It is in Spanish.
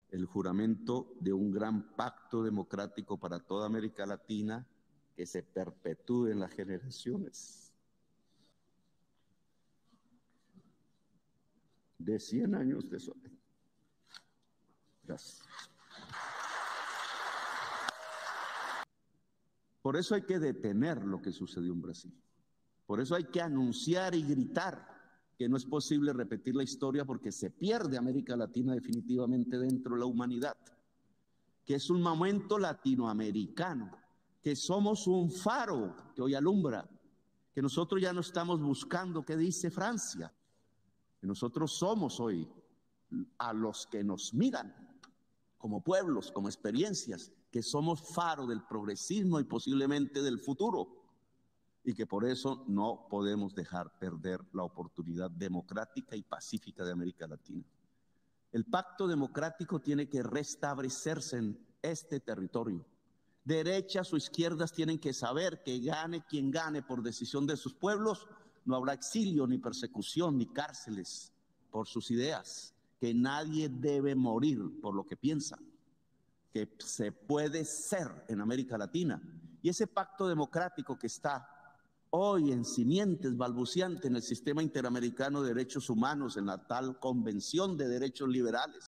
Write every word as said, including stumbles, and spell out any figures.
el juramento de un gran pacto democrático para toda América Latina que se perpetúe en las generaciones. De cien años de soledad. Gracias. Por eso hay que detener lo que sucedió en Brasil. Por eso hay que anunciar y gritar que no es posible repetir la historia porque se pierde América Latina definitivamente dentro de la humanidad, que es un momento latinoamericano, que somos un faro que hoy alumbra, que nosotros ya no estamos buscando qué dice Francia, que nosotros somos hoy a los que nos miran como pueblos, como experiencias, que somos faro del progresismo y posiblemente del futuro, y que por eso no podemos dejar perder la oportunidad democrática y pacífica de América Latina. El pacto democrático tiene que restablecerse en este territorio. Derechas o izquierdas tienen que saber que gane quien gane por decisión de sus pueblos, no habrá exilio, ni persecución, ni cárceles por sus ideas, que nadie debe morir por lo que piensa, que se puede ser en América Latina. Y ese pacto democrático que está hoy en simientes, balbuciante en el sistema interamericano de derechos humanos, en la tal Convención de Derechos Liberales,